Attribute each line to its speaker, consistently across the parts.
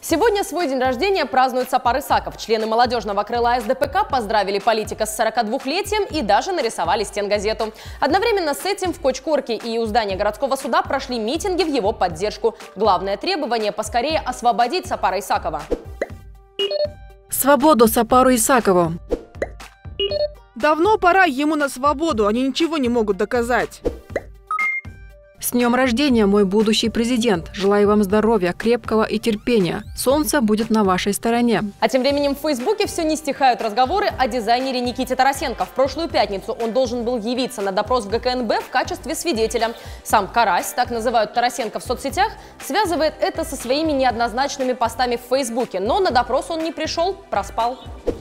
Speaker 1: Сегодня свой день рождения празднует Сапар Исаков. Члены молодежного крыла СДПК поздравили политика с 42-летием и даже нарисовали стенгазету. Одновременно с этим в Кочкорке и у здания городского суда прошли митинги в его поддержку. Главное требование – поскорее освободить Сапара Исакова.
Speaker 2: Свободу Сапару Исакову!
Speaker 3: Давно пора ему на свободу, они ничего не могут доказать.
Speaker 2: С днем рождения, мой будущий президент! Желаю вам здоровья, крепкого и терпения. Солнце будет на вашей стороне.
Speaker 1: А тем временем в Фейсбуке все не стихают разговоры о дизайнере Никите Тарасенко. В прошлую пятницу он должен был явиться на допрос в ГКНБ в качестве свидетеля. Сам Карась, так называют Тарасенко в соцсетях, связывает это со своими неоднозначными постами в Фейсбуке. Но на допрос он не пришел, проспал.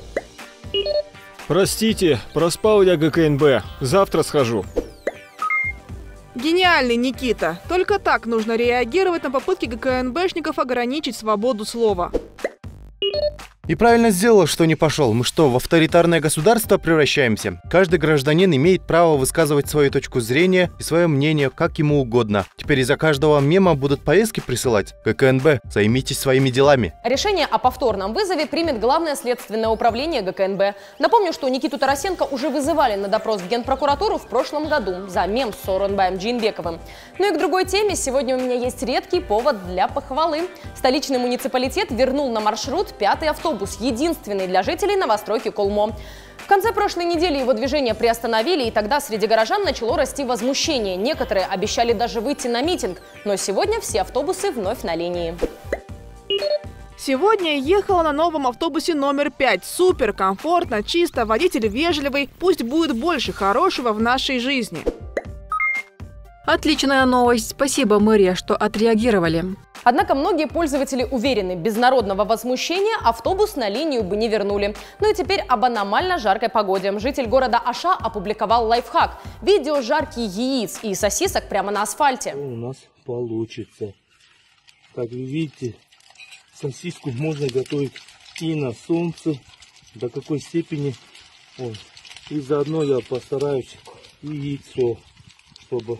Speaker 4: Простите, проспал я ГКНБ. Завтра схожу.
Speaker 3: Гениальный Никита. Только так нужно реагировать на попытки ГКНБшников ограничить свободу слова.
Speaker 5: И правильно сделал, что не пошел. Мы что, в авторитарное государство превращаемся? Каждый гражданин имеет право высказывать свою точку зрения и свое мнение как ему угодно. Теперь из-за каждого мема будут повестки присылать? ГКНБ, займитесь своими делами.
Speaker 1: Решение о повторном вызове примет Главное следственное управление ГКНБ. Напомню, что Никиту Тарасенко уже вызывали на допрос в Генпрокуратуру в прошлом году за мем с Сооронбаем Джейнбековым. Ну и к другой теме. Сегодня у меня есть редкий повод для похвалы. Столичный муниципалитет вернул на маршрут 5-й автобус, единственный для жителей новостройки Колмо. В конце прошлой недели его движение приостановили, и тогда среди горожан начало расти возмущение. Некоторые обещали даже выйти на митинг, но сегодня все автобусы вновь на линии.
Speaker 3: Сегодня я ехала на новом автобусе номер 5. Супер, комфортно, чисто, водитель вежливый. Пусть будет больше хорошего в нашей жизни.
Speaker 2: Отличная новость. Спасибо, мэрия, что отреагировали.
Speaker 1: Однако многие пользователи уверены, без народного возмущения автобус на линию бы не вернули. Ну и теперь об аномально жаркой погоде. Житель города Аша опубликовал лайфхак. Видео жарки яиц и сосисок прямо на асфальте.
Speaker 6: У нас получится. Как вы видите, сосиску можно готовить и на солнце, до какой степени. И заодно я постараюсь и яйцо, чтобы...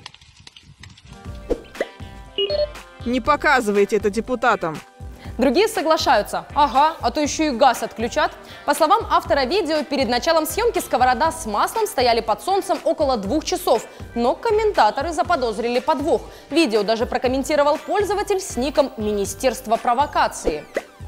Speaker 3: Не показывайте это депутатам.
Speaker 1: Другие соглашаются. Ага, а то еще и газ отключат. По словам автора видео, перед началом съемки сковорода с маслом стояли под солнцем около 2 часов. Но комментаторы заподозрили подвох. Видео даже прокомментировал пользователь с ником «Министерство провокации».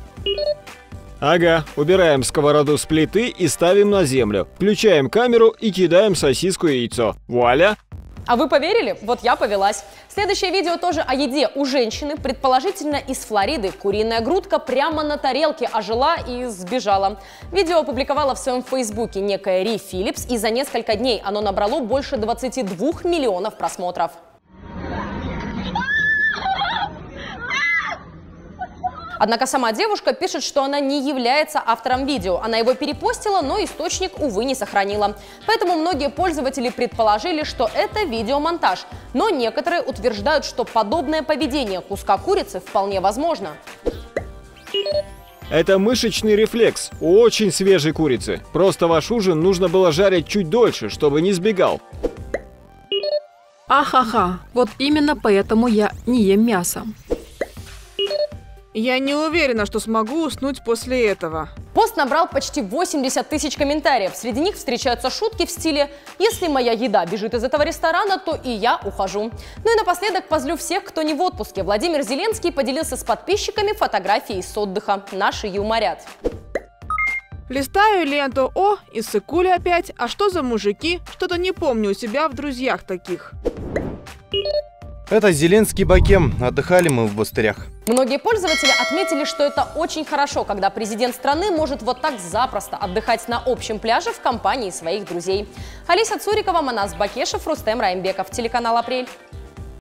Speaker 4: Ага, убираем сковороду с плиты и ставим на землю. Включаем камеру и кидаем сосиску и яйцо. Вуаля!
Speaker 1: А вы поверили? Вот я повелась. Следующее видео тоже о еде. У женщины, предположительно из Флориды, куриная грудка прямо на тарелке ожила и сбежала. Видео опубликовала в своем фейсбуке некая Ри Филлипс, и за несколько дней оно набрало больше 22 миллионов просмотров. Однако сама девушка пишет, что она не является автором видео. Она его перепостила, но источник, увы, не сохранила. Поэтому многие пользователи предположили, что это видеомонтаж. Но некоторые утверждают, что подобное поведение куска курицы вполне возможно.
Speaker 4: Это мышечный рефлекс у очень свежей курицы. Просто ваш ужин нужно было жарить чуть дольше, чтобы не сбегал.
Speaker 2: Ахаха, вот именно поэтому я не ем мясо.
Speaker 3: Я не уверена, что смогу уснуть после этого.
Speaker 1: Пост набрал почти 80 тысяч комментариев. Среди них встречаются шутки в стиле «Если моя еда бежит из этого ресторана, то и я ухожу». Ну и напоследок позлю всех, кто не в отпуске. Владимир Зеленский поделился с подписчиками фотографией с отдыха. Наши юморят.
Speaker 3: Листаю ленту, и сыкули опять. А что за мужики? Что-то не помню у себя в друзьях таких.
Speaker 5: Это Зеленский Бакем. Отдыхали мы в Бостырях.
Speaker 1: Многие пользователи отметили, что это очень хорошо, когда президент страны может вот так запросто отдыхать на общем пляже в компании своих друзей. Алиса Цурикова, Манас Бакешев, Рустем Раимбеков, телеканал «Апрель».